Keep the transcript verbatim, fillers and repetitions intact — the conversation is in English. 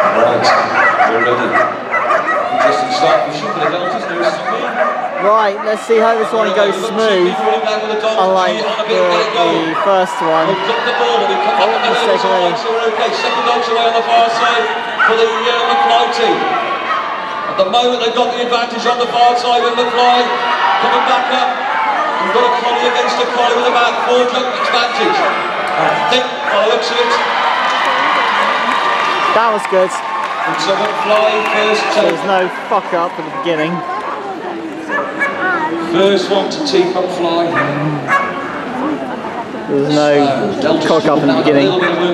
Right, we're ready. Interesting start for Super Deltas, there's to me. Right, let's see how this one goes smooth. Unlike the, the first one. We've got the ball, we've come back Oh, on the mistake already. so we're okay. Second dogs away on the far side for the uh, McFly team. At the moment they've got the advantage on the far side with McFly coming back up. We've got a collie against a collie with about four jump advantage. I think, by the looks of it. That was good. It's a McFly first take. There's no fuck up at the beginning. First one to tee McFly. There's no So, cock up in the beginning.